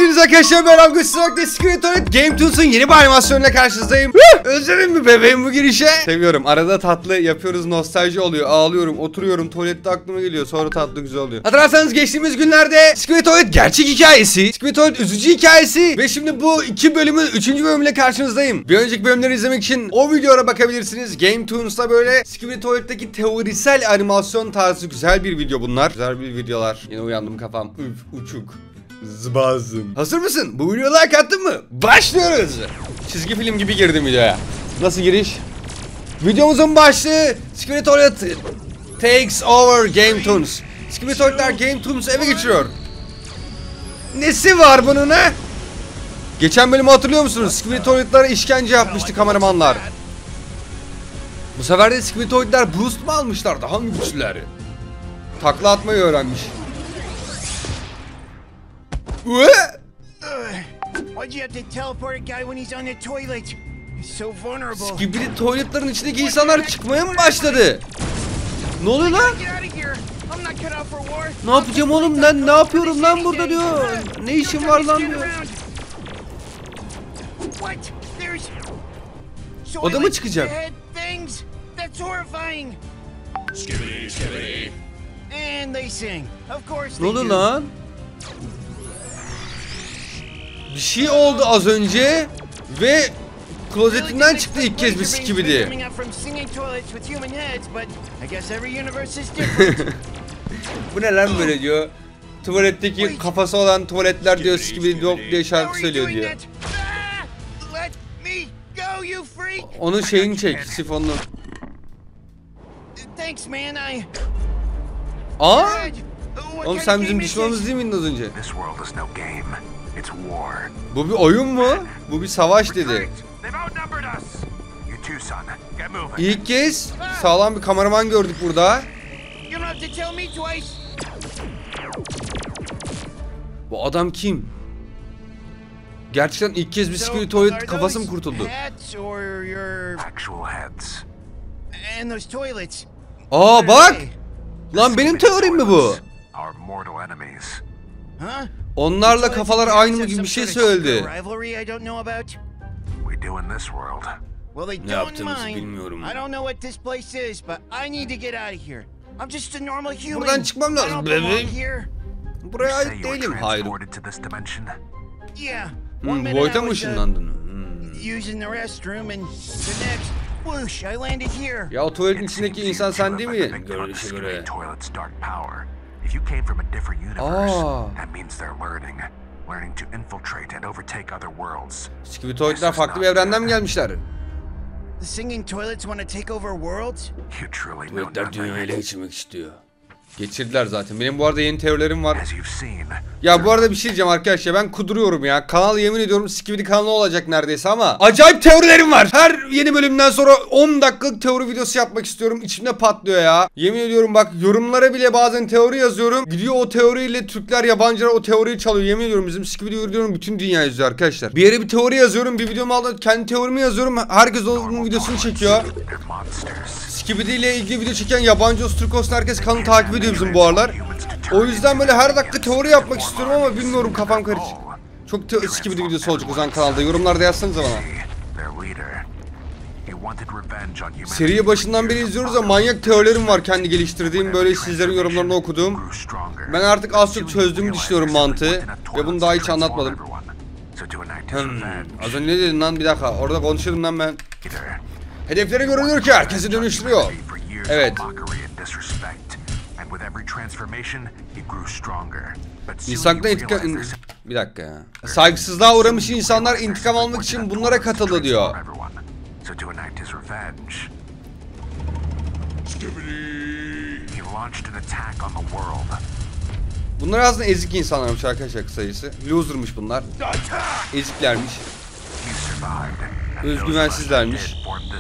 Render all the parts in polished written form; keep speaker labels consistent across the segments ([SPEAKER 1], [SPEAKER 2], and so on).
[SPEAKER 1] Hepinize arkadaşlar ben Abgüsürak'ta Secret Toilet Game Toons'un yeni bir animasyonuyla karşınızdayım. Özledin mi bebeğim bu girişe? Seviyorum. Arada tatlı yapıyoruz, nostalji oluyor. Ağlıyorum, oturuyorum, tuvalette aklıma geliyor. Sonra tatlı güzel oluyor. Hatırlarsanız geçtiğimiz günlerde Secret Toilet gerçek hikayesi, Secret Toilet üzücü hikayesi ve şimdi bu iki bölümün 3. bölümüyle karşınızdayım. Bir önceki bölümleri izlemek için o videoya bakabilirsiniz. Game Toons'ta böyle Secret Toilet'taki teorisel animasyon tarzı güzel bir video bunlar. Güzel bir videolar. Yine uyandım kafam. Üf, uçuk. Zıbazım. Hazır mısın? Bu videoya like attın mı? Başlıyoruz. Çizgi film gibi girdim videoya. Nasıl giriş? Videomuzun başlığı Secret Toilet takes over Game Toons. Secret Toilet'ler Game Toons'u eve geçiriyor. Nesi var bunun ha? Geçen bölümü hatırlıyor musunuz? Secret Toilet'lara işkence yapmıştı kameramanlar. Bu sefer de Secret Toilet'ler boost mu almışlar? Daha mı güçlüler? Takla atmayı öğrenmiş. Skibidi Toilet'ların içindeki insanlar çıkmaya mı başladı? Ne oluyor lan? Ne yapacağım oğlum lan? Ne yapıyorum lan burada diyor. Ne işim var lan diyor. O da mı çıkacak? Ne oluyor lan? Bir şey oldu az önce ve klozetinden çıktı ilk kez bir Skibidi. Bu ne lan böyle diyor. Tuvaletteki kafası olan tuvaletler diyor Skibidi Dog diye şarkı söylüyor diyor. Onun şeyini çek, sifonunu. Aa! Oğlum sen bizim düşmanımız değil miydin az önce? Bu bir oyun mu? Bu bir savaş dedi. İlk kez sağlam bir kameraman gördük burada. Bu adam kim? Gerçekten ilk kez bir Secret Toilet kafası mı kurtuldu? Aa bak! Lan benim teorim mi bu? Onlarla kafalar aynı mı gibi bir şey söyledi. Ne yaptığımızı bilmiyorum. Buradan çıkmam lazım bebeğim. Buraya ait değilim. Hayır. Bu boyuta mı ışınlandın? Ya o tuvaletin içindeki insan sen değil mi? Görünüşe göre. Skibidi Toilet'ler farklı bir evrenden mi gelmişler? Tuvaletler dünyayı ele geçirmek istiyor. Geçirdiler zaten. Benim bu arada yeni teorilerim var. Ya bu arada bir şey diyeceğim arkadaşlar. Ben kuduruyorum ya. Kanal yemin ediyorum Skibidi kanalı olacak neredeyse ama acayip teorilerim var. Her yeni bölümden sonra 10 dakikalık teori videosu yapmak istiyorum. İçimde patlıyor ya. Yemin ediyorum bak yorumlara bile bazen teori yazıyorum. Gidiyor o teoriyle Türkler, yabancılar o teoriyi çalıyor. Yemin ediyorum bizim Skibidi videolarını bütün dünya izliyor arkadaşlar. Bir yere bir teori yazıyorum. Bir videomu aldım. Kendi teorimi yazıyorum. Herkes onun videosunu çekiyor. Skibidi ile ilgili video çeken yabancı olsun, Türk olsun herkes kanalı takip ediyor bizim bu aralar. O yüzden böyle her dakika teori yapmak istiyorum ama bilmiyorum, kafam karışık. Çok Skibidi videosu olacak o zaman kanalda. Yorumlarda yazsanıza bana. Seriyi başından beri izliyoruz ama manyak teorilerim var kendi geliştirdiğim, böyle sizlerin yorumlarını okuduğum. Ben artık az çok çözdüğümü düşünüyorum mantığı ve bunu daha hiç anlatmadım. Az önce ne dedin lan, bir dakika orada konuşuyordum lan ben. Hedefleri görünür ki herkesi dönüştürüyor. Evet. İnsanlıktan intikam... Bir dakika ya. Saygısızlığa uğramış insanlar intikam almak için bunlara katıldı diyor. Bunlar aslında ezik insanlarmış arkadaşlar, kısacası. Loser'mış bunlar. Eziklermiş. Özgüvensizlermiş.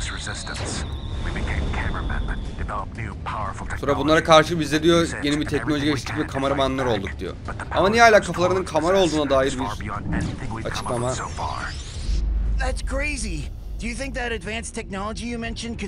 [SPEAKER 1] Sonra bunlara karşı bizde diyor yeni bir teknoloji geliştirdik ve kameramanlar olduk diyor. Ama niye hala kafalarının kamera olduğuna dair bir açıklama.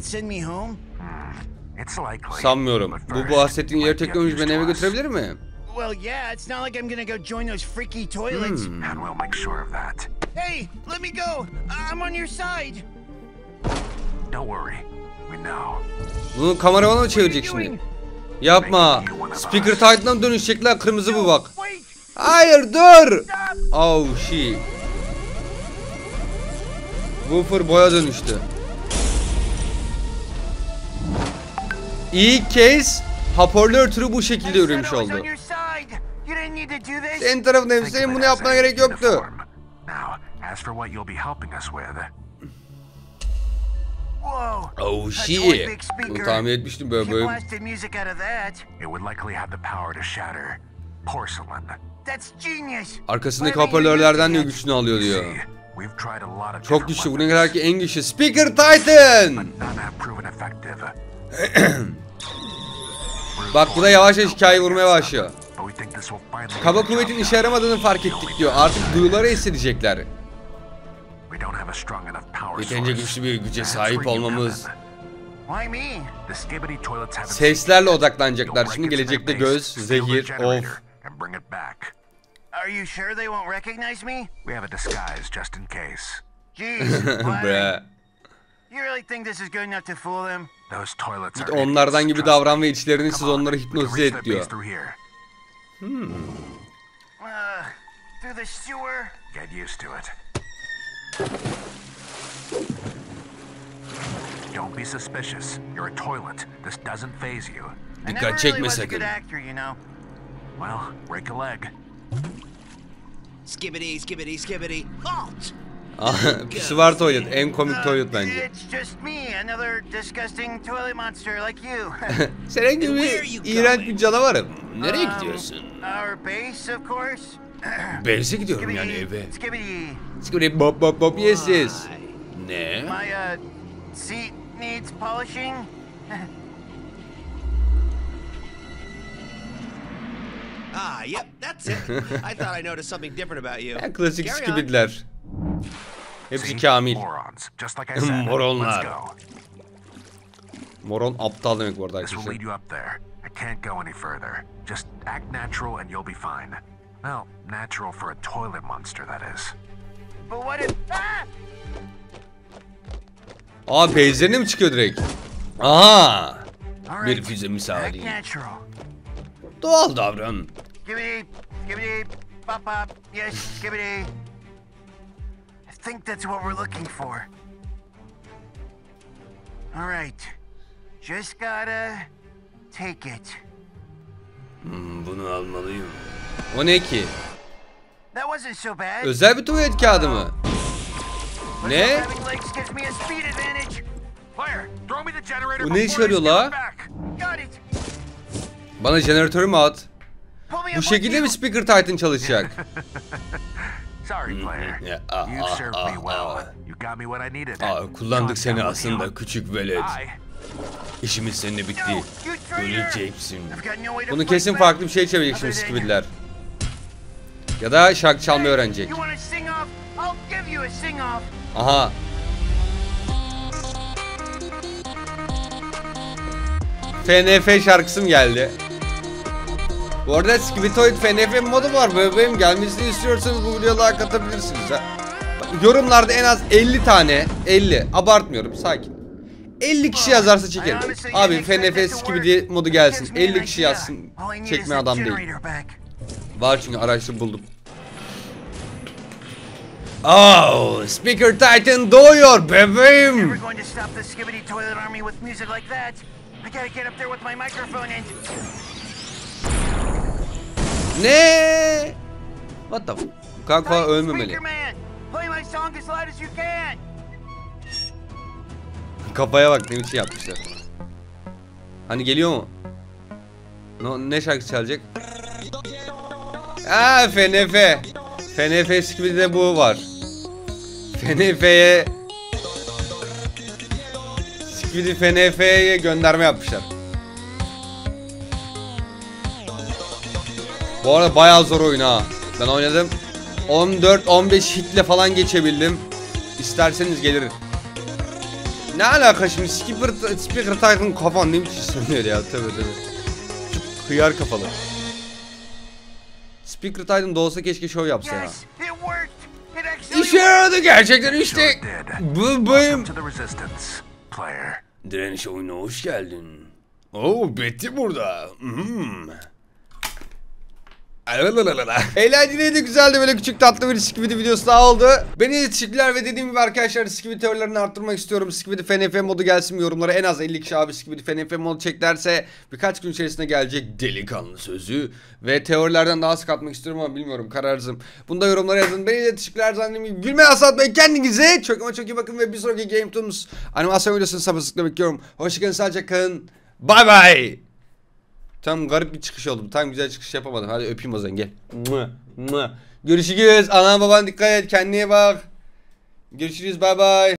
[SPEAKER 1] Sanmıyorum. Bu bahsettiğin ileri teknoloji beni eve götürebilir mi?
[SPEAKER 2] Well, yeah, it's not like I'm gonna go join those freaky toilets.
[SPEAKER 3] And we'll make sure of that.
[SPEAKER 2] Hey, let me go. I'm on your side.
[SPEAKER 3] Don't worry. We know.
[SPEAKER 1] Bunu kameramana mı çevirecek şimdi? Yapma. Speaker Titan'a dönüşecekler. Kırmızı bu bak.
[SPEAKER 2] Wait.
[SPEAKER 1] Hayır dur. Oh shit. Woofer boya dönüştü. İlk kez hoparlör türü bu şekilde üremiş oldu. Senin tarafındayım. Senin bunu yapmana gerek yoktu.
[SPEAKER 3] Now, as for what you'll be helping us with.
[SPEAKER 1] Oh shit. Bunu tahmin etmiştim böyle böyle.
[SPEAKER 3] It would likely have the power to shatter porcelain.
[SPEAKER 1] Arkasındaki hoparlörlerden de güçünü alıyor diyor. Çok güçlü. Bu ne kadar ki en güçlü. Speaker Titan. Bak bu da yavaş yavaş hikayeyi vurmaya başlıyor. Kaba kuvvetin işe yaramadığını fark ettik diyor. Artık duyuları hissedecekler. Yeterince güçlü bir güce sahip olmamız. Seslerle odaklanacaklar. Şimdi gelecekte göz, zehir, of.
[SPEAKER 2] Are you sure they won't recognize me?
[SPEAKER 3] We have a disguise just in case.
[SPEAKER 2] Jeez,
[SPEAKER 1] Bre.
[SPEAKER 2] you really think this is good enough to fool them?
[SPEAKER 3] Those toilets
[SPEAKER 1] Git
[SPEAKER 3] are
[SPEAKER 1] onlardan
[SPEAKER 3] idiots,
[SPEAKER 1] gibi
[SPEAKER 3] trust
[SPEAKER 1] davran
[SPEAKER 3] me.
[SPEAKER 1] ve içlerini siz
[SPEAKER 3] Come on,
[SPEAKER 1] onları
[SPEAKER 3] we can
[SPEAKER 1] hipnotize
[SPEAKER 3] reach
[SPEAKER 1] et
[SPEAKER 3] the
[SPEAKER 1] diyor.
[SPEAKER 3] base through here.
[SPEAKER 2] Through the sewer?
[SPEAKER 3] Get used to it. Don't be suspicious. You're a toilet. This doesn't faze you.
[SPEAKER 2] I never
[SPEAKER 1] Dikkat
[SPEAKER 2] really
[SPEAKER 1] çekme
[SPEAKER 2] was a good
[SPEAKER 1] sakın.
[SPEAKER 2] actor, you know.
[SPEAKER 3] Well, break a leg.
[SPEAKER 4] Skibbity, skibbity, skibbity. Halt!
[SPEAKER 1] Pisuvar tuvalet. En komik tuvalet bence.
[SPEAKER 2] It's just me, another disgusting toilet monster like you.
[SPEAKER 1] Senin gibi iğrenç bir canavarım. Nereye gidiyorsun?
[SPEAKER 2] Our base, of course.
[SPEAKER 1] Base'e gidiyorum yani eve.
[SPEAKER 2] Skibbity.
[SPEAKER 1] Skibidi bop bop bop yes yes. Ne?
[SPEAKER 2] My seat needs polishing.
[SPEAKER 4] Ah, yep, that's it. I thought I noticed something different about you.
[SPEAKER 1] Ya, klasik
[SPEAKER 4] Carry on.
[SPEAKER 1] skibidiler. Hepsi
[SPEAKER 3] See?
[SPEAKER 1] kamil.
[SPEAKER 3] Morons. Just like I said.
[SPEAKER 1] Moronlar.
[SPEAKER 3] Let's go.
[SPEAKER 1] Moron aptal demek bu arada
[SPEAKER 3] This will
[SPEAKER 1] arkadaşlar.
[SPEAKER 3] lead you up there. I can't go any further. Just act natural and you'll be fine. Well, natural for a toilet monster, that is.
[SPEAKER 2] But what if... Ah!
[SPEAKER 1] Aa base'lerine mi çıkıyor direkt? Aha.
[SPEAKER 2] All
[SPEAKER 1] Bir
[SPEAKER 2] right,
[SPEAKER 1] füze
[SPEAKER 2] act
[SPEAKER 1] misali.
[SPEAKER 2] natural.
[SPEAKER 1] Doğal davran.
[SPEAKER 2] Skibbity, skibbity, bop bop, yes, skibbity. I think that's what we're looking for. All right, just gotta take it.
[SPEAKER 1] Bunu almalıyım. O ne ki?
[SPEAKER 2] That wasn't so bad.
[SPEAKER 1] Özel bir tuvalet kağıdı mı?
[SPEAKER 2] But
[SPEAKER 1] Ne?
[SPEAKER 2] having legs gives me a speed advantage.
[SPEAKER 3] Fire! Throw me the generator
[SPEAKER 1] Bu ne
[SPEAKER 3] before
[SPEAKER 1] işe
[SPEAKER 3] they
[SPEAKER 1] yarıyor
[SPEAKER 3] steal
[SPEAKER 1] la?
[SPEAKER 3] it back.
[SPEAKER 2] Got it.
[SPEAKER 1] Bana jeneratörü mü at?
[SPEAKER 2] Pull me
[SPEAKER 1] Bu
[SPEAKER 2] up
[SPEAKER 1] şekilde
[SPEAKER 2] with
[SPEAKER 1] mi
[SPEAKER 2] you.
[SPEAKER 1] Speaker Titan çalışacak?
[SPEAKER 3] Sorry, player.
[SPEAKER 1] Yeah,
[SPEAKER 3] You served me well. You got me what I needed.
[SPEAKER 1] Aa, kullandık seni
[SPEAKER 3] Calm down,
[SPEAKER 1] aslında
[SPEAKER 3] Leo.
[SPEAKER 1] küçük velet.
[SPEAKER 3] Bye.
[SPEAKER 1] İşimiz seninle bitti.
[SPEAKER 2] No, you traitor.
[SPEAKER 1] Öleceksin.
[SPEAKER 2] I've got no way to
[SPEAKER 1] Bunu
[SPEAKER 2] fight
[SPEAKER 1] kesin
[SPEAKER 2] back
[SPEAKER 1] farklı bir şey çevirecek şimdi
[SPEAKER 2] other than-
[SPEAKER 1] Skibidiler. Ya da şarkı çalmayı öğrenecek.
[SPEAKER 2] You want to sing off? I'll give you a sing off.
[SPEAKER 1] Aha. FNF şarkısı mı geldi? Bu arada Skibitoid FNF modu var bebeğim, gelmesini istiyorsanız bu videoya like atabilirsiniz ha. Yorumlarda en az 50 tane, 50 abartmıyorum, sakin, 50 kişi yazarsa çekerim. Abi FNF Skibidi modu gelsin, 50 kişi yazsın, çekme adam değil. Var çünkü araştırıp buldum. Oh, Speaker Titan doğuyor bebeğim.
[SPEAKER 2] Never going to stop the Skibbity Toilet Army with music like that. I gotta get up there with my microphone and...
[SPEAKER 1] Ne? What the f... Kanka ölmemeli.
[SPEAKER 2] Speaker Man, play my song as loud as you can.
[SPEAKER 1] Kafaya bak ne biçim yapmışlar. Hani geliyor mu? Ne şarkı çalacak? Aa FNF. FNF Skibidi'de bu var. FNF'ye Skibidi FNF'ye gönderme yapmışlar. Bu arada bayağı zor oyun ha. Ben oynadım. 14-15 hitle falan geçebildim. İsterseniz gelirim. Ne alaka şimdi Speaker Titan kafan ne biçim sanıyor ya, tabii tabii. Çok hıyar kafalı. Speaker Titan da olsa keşke show yapsa ya.
[SPEAKER 2] Yes, it worked. It actually
[SPEAKER 1] İşe yaradı gerçekten işte.
[SPEAKER 3] Sure did.
[SPEAKER 1] Bu benim.
[SPEAKER 3] Welcome to the Resistance, player.
[SPEAKER 1] Direniş oyununa hoş geldin. Oo, Betty burada. Eğlenceliydi, güzeldi, böyle küçük tatlı bir Skibidi videosu daha oldu. Beni teşekkürler ve dediğim gibi arkadaşlar Skibidi teorilerini arttırmak istiyorum. Skibidi FNF modu gelsin mi yorumlara, en az 50 kişi abi Skibidi FNF modu çek derse birkaç gün içerisinde gelecek delikanlı sözü. Ve teorilerden daha sık atmak istiyorum ama bilmiyorum, kararsızım. Bunu da yorumlara yazın. Beni de teşekkürler zannediyorum. Gülmeye asatmayın kendinize. Çok ama çok iyi bakın ve bir sonraki Game Toons animasyon videosunu sabırsızlıkla bekliyorum. Hoşçakalın, sağlıcakla kalın. Bye bye. Tam garip bir çıkış oldu. Tam güzel çıkış yapamadım. Hadi öpeyim o zaman, gel. Görüşürüz. Anan baban dikkat et. Kendine bak. Görüşürüz. Bye bye.